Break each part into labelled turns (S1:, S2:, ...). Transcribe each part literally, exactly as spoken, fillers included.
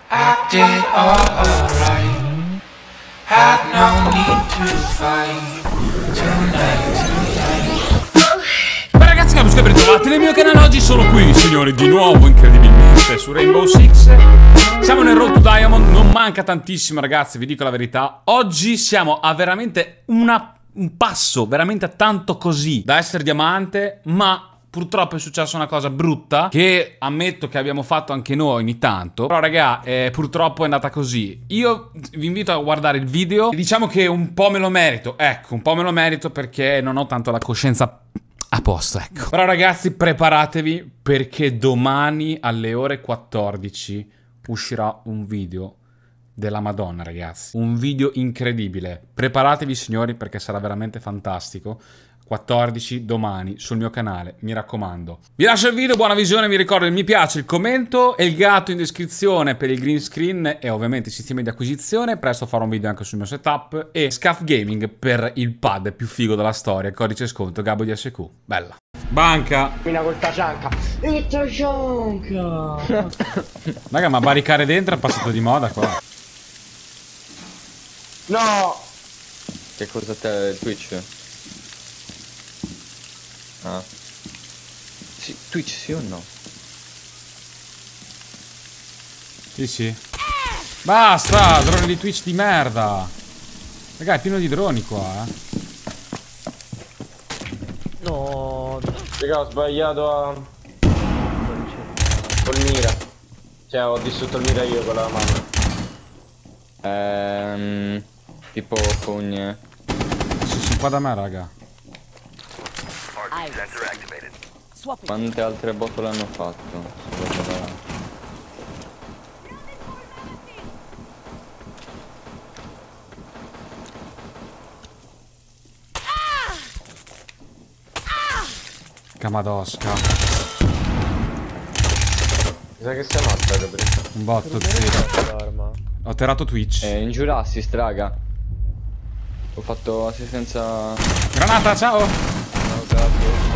S1: Acted alright. Had no need to fight. Tonight, tonight.
S2: Beh ragazzi, che ben ritrovati nel mio canale. Oggi sono qui, signori, di nuovo, incredibilmente, su Rainbow Six. Siamo nel Road to Diamond, non manca tantissimo ragazzi, vi dico la verità. Oggi siamo a veramente una, un passo, veramente tanto così da essere diamante, ma purtroppo è successa una cosa brutta, che ammetto che abbiamo fatto anche noi ogni tanto. Però raga, eh, purtroppo è andata così. Io vi invito a guardare il video. Diciamo che un po' me lo merito, ecco, un po' me lo merito perché non ho tanto la coscienza a posto, ecco. Però ragazzi, preparatevi perché domani alle ore quattordici uscirà un video della Madonna, ragazzi. Un video incredibile. Preparatevi, signori, perché sarà veramente fantastico. quattordici domani sul mio canale, mi raccomando. Vi lascio il video, buona visione, vi ricordo il mi piace, il commento e il gatto in descrizione per il green screen e ovviamente i sistemi di acquisizione. Presto farò un video anche sul mio setup e Scaf Gaming per il pad più figo della storia, codice sconto Gabbo di S Q. Bella. Banca.
S3: Mina col tacianca. Il tacianca.
S2: Raga, ma barricare dentro è passato di moda qua.
S3: No.
S4: Che cosa te Twitch? Ah. Sì, Twitch sì o no?
S2: Sì, sì. Basta, droni di Twitch di merda. Raga, è pieno di droni qua, eh.
S3: No. Raga, ho sbagliato a... col mira. Cioè, ho distrutto il mira io con la mano.
S4: Ehm... Tipo fogne.
S2: Sì, sì, qua da me, raga.
S4: Quante altre botole hanno fatto?
S2: Camadosca.
S3: Mi sa che sei morta, Gabriele.
S2: Un botto, zero. Ho terrato Twitch.
S4: Eh, injure assist, raga. Ho fatto assistenza...
S2: Granata, ciao!
S4: No, grazie.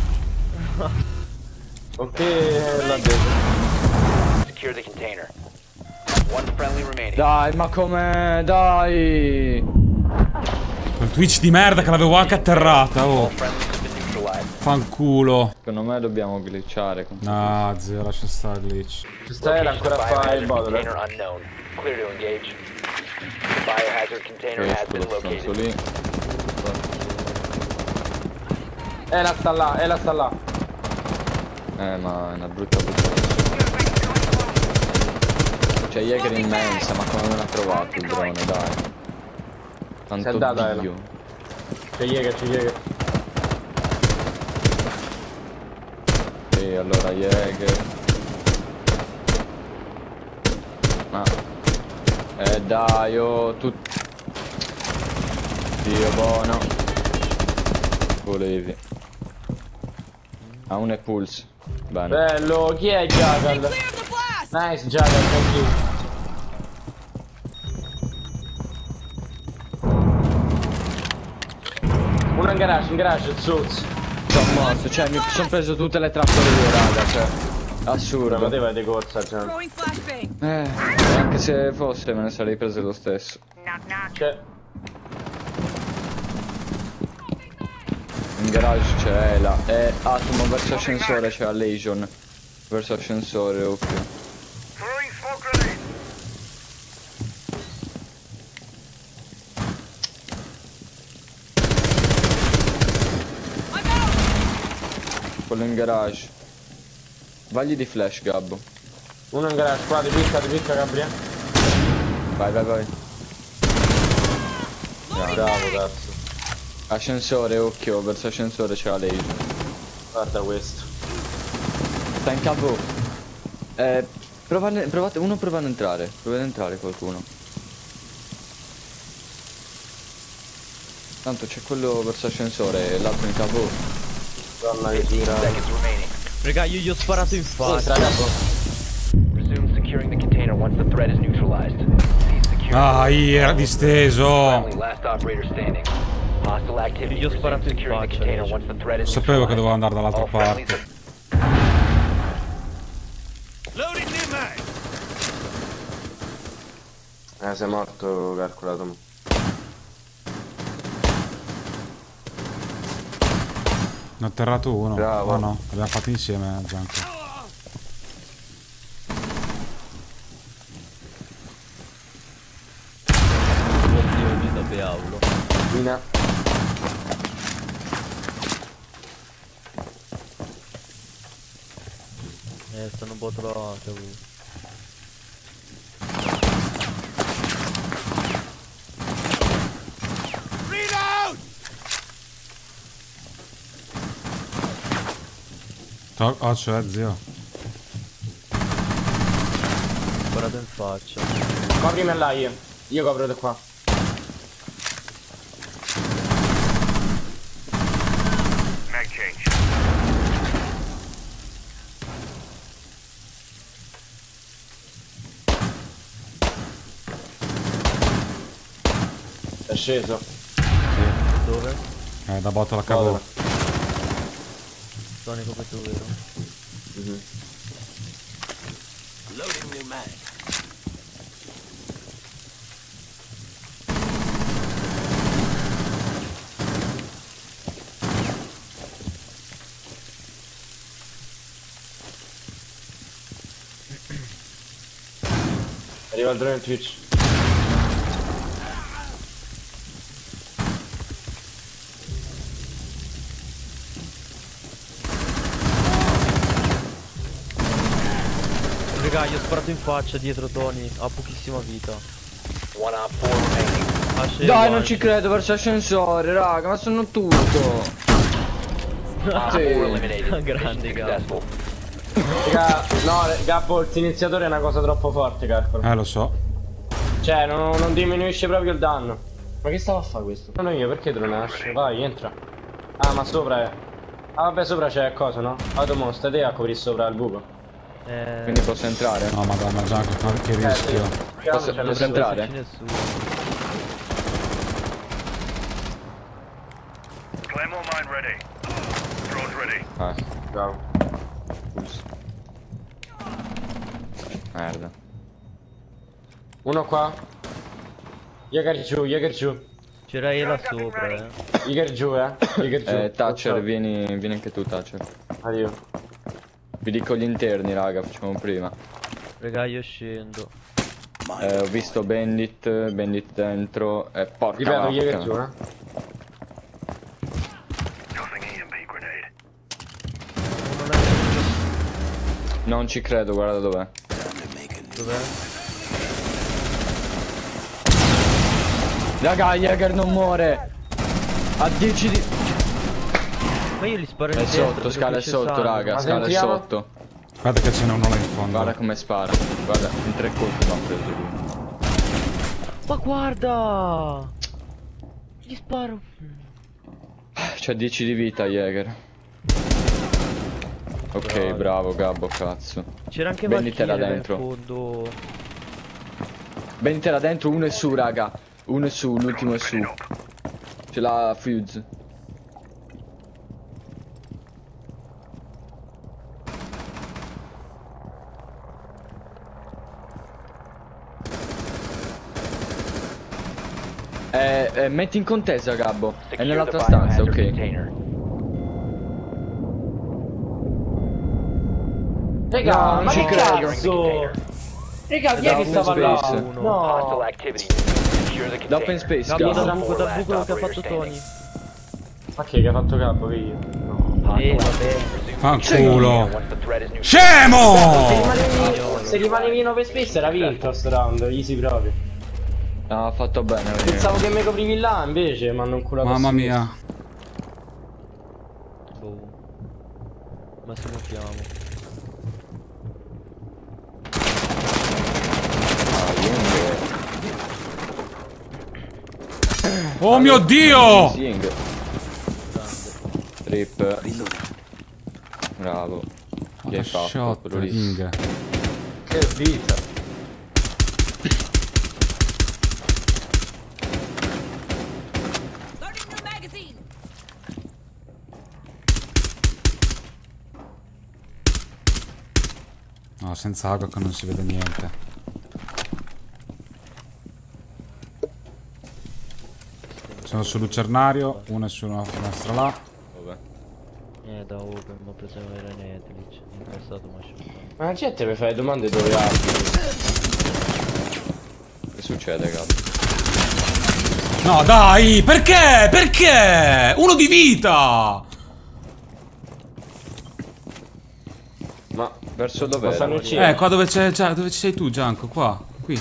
S3: Ok, l'ha detto.
S5: Secure the container. One friendly remaining.
S4: Dai, ma come? Dai!
S2: Quel Twitch di merda che l'avevo anche atterrata, oh. Fanculo.
S4: Secondo me dobbiamo glitchare.
S2: No, zio, lascia stare glitch.
S3: Stai ancora a fare il bottle.
S5: Container unknown. Clear to engage. The biohazard container has been located.
S4: Lì.
S3: Eh, la sta là, eh, la sta là.
S4: Eh, ma è una brutta brutta. C'è Jäger immensa, ma come non l'ha trovato il drone, dai. Tanto
S3: C'è data,
S4: Dio.
S3: C'è Jäger, c'è Jäger.
S4: E allora Jäger. Ah. Eh dai, oh, tu... Dio buono. Volevi. Ha un e pulse. Bene.
S3: Bello, chi è Jagal? Nice Jagal, thank you. Uno in garage, in garage, Zuz.
S4: Sono morto, cioè mi sono preso tutte le trappole io, raga, cioè. Assurdo.
S3: Ma te vai di corsa, già.
S4: Eh, anche se fosse me ne sarei preso lo stesso.
S3: C'è.
S4: In garage c'è la. Eh, Atomo verso ascensore c'è Legion. Verso ascensore, occhio. Quello in garage. Vagli di flash, Gabbo.
S3: Uno in garage, qua ti picca, ti picca Gabriele.
S4: Vai, vai, vai.
S3: Bravo, cazzo.
S4: Ascensore, occhio, verso ascensore c'è la Legion.
S3: Guarda questo.
S4: Sta in capo. Eh, provate, provate, uno prova ad entrare. Provate ad entrare qualcuno. Tanto c'è quello verso ascensore e l'altro in capo.
S3: Donna che gira.
S6: Raga, io gli ho sparato in faccia.
S5: Resume securing the container once the threat is neutralized.
S2: Ah, era disteso.
S5: Last operator standing. Hostile activity.
S6: Gli ho sparato in
S5: Securing the
S6: faccia.
S5: container once the threat is
S2: Sapevo che
S5: neutralized.
S2: dovevo andare dall'altra
S5: All friendlies
S2: parte.
S5: are-
S6: Loading new mag.
S3: Eh, sei morto, calcolato.
S2: Ne ho atterrato uno.
S3: Bravo.
S2: Oh no, l'abbiamo fatto insieme, Gianco.
S6: Oddio, lì da Beaulo.
S3: Mina.
S6: Eh, stanno un po' trovate. uh.
S2: To- oh, cioè, zio.
S6: Sparato in faccia.
S3: Coprimi là io. Io copro da qua. È sceso.
S6: Dove?
S2: Eh, da botta la cavo.
S6: Tonico che tu vero?
S3: Mhm. Arriva il drone in Twitch.
S6: Raga, gli ho sparato in faccia dietro Tony, ha pochissima vita.
S5: One op four remaining.
S6: Ha sceso
S4: Dai, non
S6: anche.
S4: ci credo, verso l'ascensore, raga, ma sono tutto.
S5: Op
S4: Sì.
S5: four eliminated.
S6: Grande,
S5: Mission
S6: Gabbo.
S5: successful.
S3: Raga, no, Gabbo, il iniziatore è una cosa troppo forte, calcolo.
S2: Eh, lo so.
S3: Cioè, non, non diminuisce proprio il danno. Ma che stava a fare questo? Non io, perché te lo nasce? Vai, entra. Ah, ma sopra è. Ah, vabbè, sopra c'è cosa, no? Automo, stai te a coprire sopra il buco.
S6: Eh,
S4: Quindi posso entrare?
S2: No, madonna, Gianco, che
S3: Eh, sì.
S2: rischio.
S3: Che
S4: Posso-
S3: c'è
S4: posso
S3: nessuno.
S4: entrare?
S6: c'è nessuno.
S7: Claymore mine ready. Drones ready.
S4: Ah,
S3: Bravo.
S4: merda.
S3: Uno qua. Jäger giù, Jäger giù.
S6: C'era E là sopra, eh.
S3: Jäger giù, eh. Jäger giù.
S4: Eh, Thatcher, vieni, vieni anche tu, Thatcher.
S3: Arrivo.
S4: Vi dico gli interni, raga, facciamo prima.
S6: Raga, io scendo.
S4: Eh, ho visto Bandit, Bandit dentro. Eh, porca
S3: Ripeto,
S4: vacca.
S3: Jäger giù, eh.
S7: Nothing E M P grenade.
S4: Non ci credo, guarda dov'è.
S6: Dov'è?
S4: Raga, Jäger non muore. A dieci di...
S6: Ma io li sparo in
S4: È
S6: testa
S4: sotto,
S6: perché
S4: scala è
S6: c'è
S4: sotto,
S6: sangue.
S4: raga,
S3: Ma
S4: scala è
S3: sentiamo?
S4: sotto.
S2: Guarda che ce n'è uno là in fondo.
S4: Guarda come spara. Guarda, in tre colpi l'ho preso lui.
S6: Ma guarda! Gli sparo.
S4: C'ha dieci di vita, Jäger. Ok,
S6: Bravi.
S4: bravo, Gabbo, cazzo.
S6: C'era anche
S4: Bandit era
S6: Valkyrie là in
S4: dentro.
S6: fondo.
S4: Bandit era dentro, uno è su, raga. Uno è su, l'ultimo è su. Ce l'ha Fuse. Eh, eh, metti in contesa, Gabbo. È
S5: Secure the
S4: nell'altra stanza,
S5: biohazard
S4: ok.
S5: container.
S3: Raga,
S4: No, non
S3: ma
S4: ci
S3: che
S4: credo.
S3: cazzo? Raga, chi è che
S4: Da
S3: stava
S4: open
S3: là?
S4: space.
S3: No.
S5: Hostile activity. Secure the
S4: Da open
S5: container.
S4: space,
S6: Gabbo
S4: Gabbo.
S6: dal
S5: Gabbo.
S6: buco, dal buco che ha
S5: Operator
S6: fatto
S5: standing.
S6: Tony.
S3: Ma che che ha fatto capo, che io?
S6: Eh, vabbè.
S2: Fanculo.
S5: Once the threat is neutralized.
S3: Se
S2: Scemo!
S3: rimanevi, se rimanevi in open space era vinto sto round, easy proprio.
S4: No, ha fatto bene, raga.
S3: Pensavo che mi coprivi là invece, ma non culato.
S2: Mamma mia.
S6: Boh. Massimo fiamo.
S2: Oh mio Dio!
S4: Sing. Trip. Bravo. Che hai fatto?
S2: Shot,
S4: Bellissimo.
S2: King.
S3: Che vita.
S8: Loading new magazine.
S2: No, senza Agok non si vede niente. Sono sul lucernario, uno è su una finestra là.
S4: Vabbè.
S6: Eh, da open, ma preso era Netflix. Incassato, ma sciolto.
S3: Ma la gente mi fa le domande dove abiti.
S4: Che succede, cazzo?
S2: No, dai, perché? Perché? Uno di vita!
S3: Ma
S4: Verso dove?
S3: lo stanno uccidendo?
S2: Eh, qua dove c'è, già, dove ci sei tu, Gianco? Qua, qui.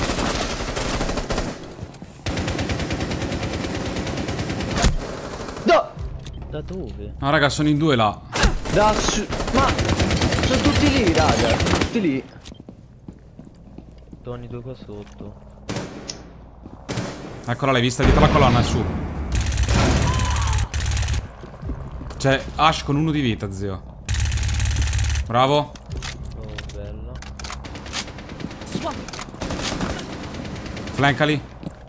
S4: Da!
S6: Da dove?
S2: No, raga, sono in due là.
S4: Da su... Ma... Sono tutti lì, raga. Tutti lì.
S6: Tony due qua sotto.
S2: Eccola, l'hai vista dietro la colonna, è su. C'è Ash con uno di vita, zio. Bravo.
S6: Oh, bella.
S2: Flankali.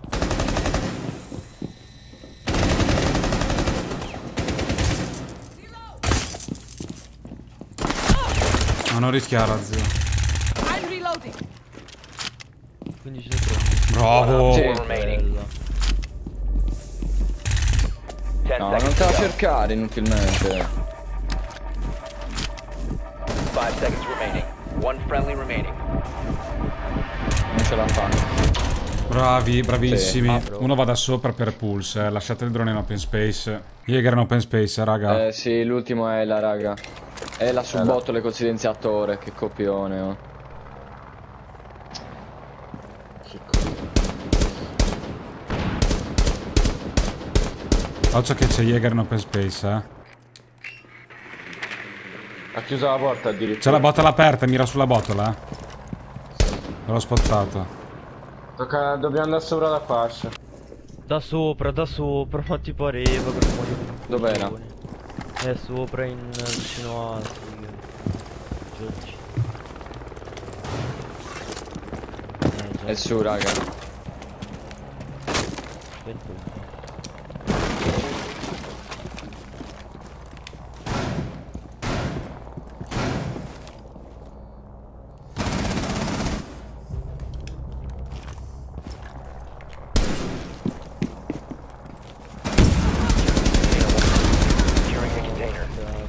S2: Ma non rischiara, zio.
S6: quindici secondi.
S2: Bravo.
S4: Sì.
S6: Bella.
S5: ten
S4: No, non
S5: seconds
S4: te la
S5: to go.
S4: cercare inutilmente.
S5: five seconds remaining. One friendly remaining.
S4: Non ce la fanno.
S2: Bravi, bravissimi.
S4: Sì.
S2: Uno va da sopra per pulse, eh. Lasciate il drone in open space. Jäger in open space, eh, raga.
S4: Eh sì, l'ultimo è la raga. È la subbottole col silenziatore, che copione, oh.
S2: Occhio che c'è Jäger in open space, eh.
S3: Ha chiuso la porta addirittura.
S2: C'è la botola aperta, mira sulla botola, eh. L'ho spottato.
S3: Tocca, dobbiamo andare sopra da qua. Ascia.
S6: Da sopra, da sopra, ma ti pareva che muoio.
S4: Dov'era?
S6: È sopra in vicino a Giorgi. Eh, già.
S4: È su, raga.
S6: Aspetta un po'.
S5: Securing the container.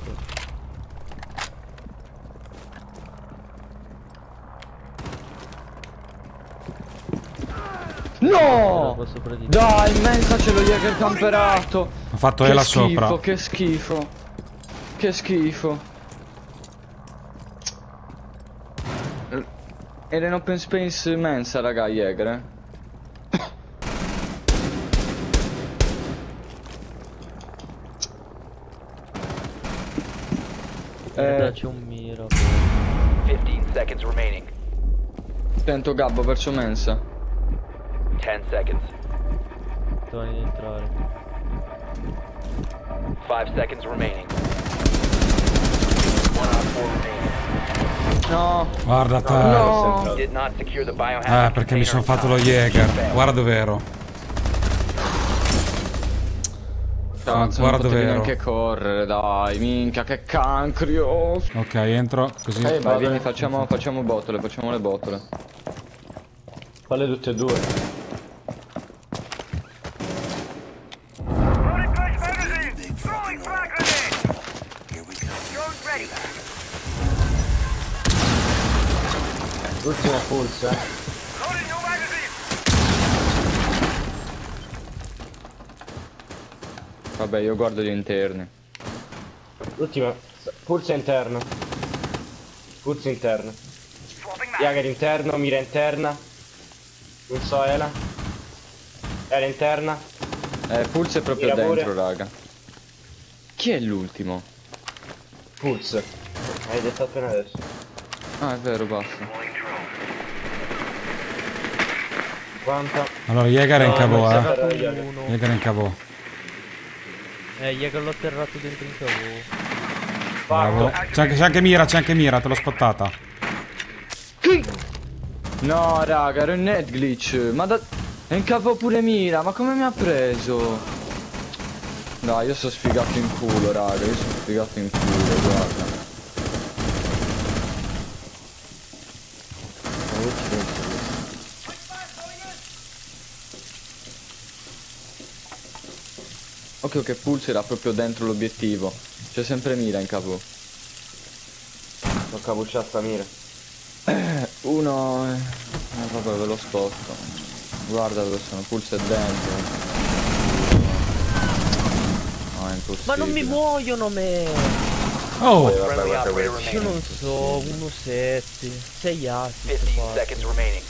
S4: No!
S6: Qua sopra di te.
S4: Dai, immensa c'è lo Jäger camperato.
S2: Ho fatto
S4: Che
S2: E là
S4: schifo,
S2: sopra.
S4: che schifo. Che schifo. Era in open space immensa, raga, Jäger, eh.
S6: Eh,
S4: Eh,
S6: c'è un miro.
S5: fifteen seconds remaining.
S4: tento Gabbo verso mensa.
S5: ten seconds.
S6: Tony di entrare.
S5: five seconds remaining. One on four remaining.
S4: No,
S2: Guarda te.
S4: no.
S5: You did not secure the biohazard
S2: Eh, perché mi sono
S5: container
S2: fatto lo
S5: in time.
S2: Jäger. Guarda dov'ero.
S4: Cazzo,
S2: guarda
S4: non potevi
S2: dov'ero.
S4: neanche correre, dai, minchia, che cancrio.
S2: Ok, entro così.
S3: Eh,
S4: Vai,
S3: Vado
S4: vieni,
S3: in-
S4: facciamo, facciamo botole, facciamo le botole.
S3: Falle tutte e due.
S7: Loading flash magazine! Throwing frag grenade! Drones ready!
S3: L'ultimo pulse, eh.
S7: Loading new magazine!
S4: Vabbè, io guardo gli interni.
S3: L'ultimo. Pulse interno. Pulse interno.
S7: Swapping mag!
S3: Jäger interno, mira interna. Non so, Ela. Era interna.
S4: Eh, Pulse è proprio
S3: Mira pure.
S4: dentro, raga. Chi è l'ultimo?
S3: Pulse. Hai detto appena adesso.
S4: Ah, è vero, basta.
S3: Quanta?
S2: Allora, Jäger è in cavò,
S3: non
S2: eh.
S3: si fa-
S6: Dato
S3: Jäger.
S6: uno.
S2: Jäger è in cavò.
S6: Eh, Jäger l'ho atterrato dentro il cavo.
S2: Bravo. C'è anche, c'è anche Mira, c'è anche Mira, te l'ho spottata.
S4: No, raga, ero in net glitch. Ma da... È in capo pure Mira, ma come mi ha preso? Dai, io sono sfigato in culo, raga. Io sono sfigato in culo, guarda. Ok, ok, Pulse era proprio dentro l'obiettivo. C'è sempre mira in capo.
S3: Non capuccia sta mira.
S4: Uno... Eh, vabbè, ve lo sposto. Guarda dove sono, Pulse è dentro. No, è impossibile.
S6: Ma non mi muoiono me!
S2: Oh!
S5: Friendly operator
S6: Io
S5: remaining.
S6: non so, uno sette, sei assist
S5: fifteen
S6: qua.
S5: seconds remaining.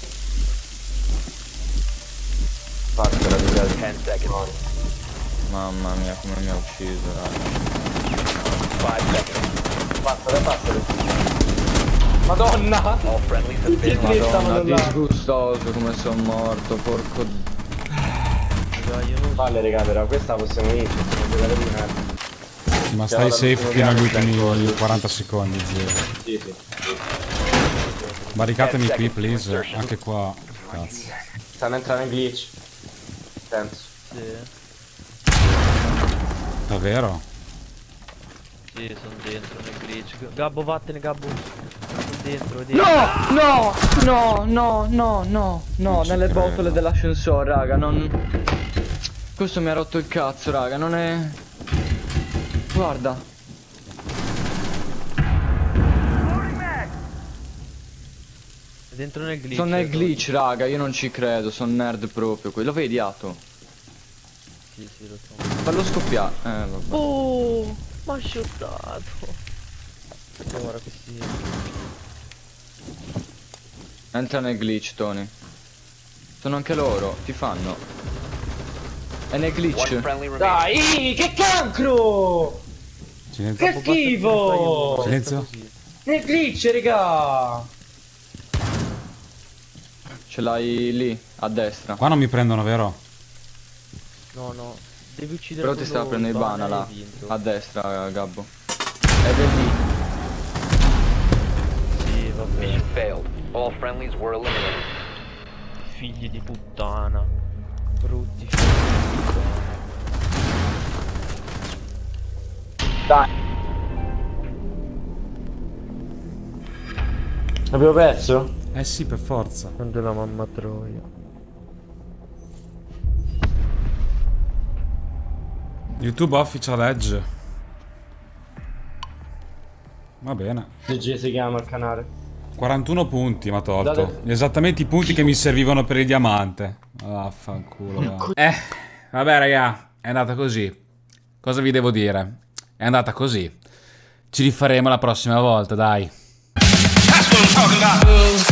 S3: Fattela di casa.
S5: ten seconds.
S4: Mamma mia, come mi ha ucciso, raga.
S5: five seconds.
S3: Passale, passale. Madonna!
S5: All friendlies have been
S3: Tutti e tre stavano
S4: Madonna,
S3: là.
S4: disgustoso come sono morto, porco...
S6: Raga, io non so.
S3: Valle raga, però questa possiamo vincere, possiamo giocare di merda.
S2: Ma stai safe fino agli ultimi quaranta secondi, zio.
S3: Sì, sì.
S2: Barricatemi qui, please. Anche qua. Cazzo.
S3: Stanno entrando in glitch. Penso.
S6: Sì,
S2: Davvero?
S6: sì, sono dentro nel glitch. Gabbo, vattene, Gabbo. Sono dentro, vedi.
S4: No, no, no, no, no, no, no,
S2: ci
S4: nelle
S2: credo.
S4: botole dell'ascensore, raga, non... Questo mi ha rotto il cazzo, raga, non è... Guarda.
S6: È dentro nel glitch.
S4: Sono nel
S6: Tony.
S4: glitch, raga, io non ci credo, sono nerd proprio qui. Lo vedi, Ato?
S6: Sì, sì, lo so.
S4: Fallo scoppiare. Eh, vabbè.
S6: Oh, ma ha shottato. Ora che si...
S4: Entra nel glitch, Tony. Sono anche loro, ti fanno. È nel
S5: One
S4: glitch.
S5: friendly remaining.
S3: Dai, che cancro!
S2: Silenzio.
S3: Che schifo!
S2: Silenzio.
S3: Nel glitch, raga!
S4: Ce l'hai lì, a destra.
S2: Qua non mi prendono, vero?
S6: No, no. Devi uccidere
S4: Però ti sta
S6: quello
S4: prendendo il
S6: Ivana
S4: bana là.
S6: e hai vinto.
S4: A destra, Gabbo. Ed è lì.
S6: Sì, vabbè.
S5: Mission failed. All friendlies were eliminated.
S6: Figli di puttana. Brutti figli di puttana.
S3: Dai! Abbiamo perso?
S2: Eh sì, per forza.
S6: Quando la mamma troia.
S2: YouTube Official Edge. Va bene.
S3: G G si chiama il canale.
S2: quarantuno punti mi ha tolto.
S3: Date-
S2: Esattamente i punti che mi servivano per il diamante. Vaffanculo. va. Eh, vabbè raga, è andata così. Cosa vi devo dire? È andata così. Ci rifaremo la prossima volta, dai.
S1: That's what I'm talking about.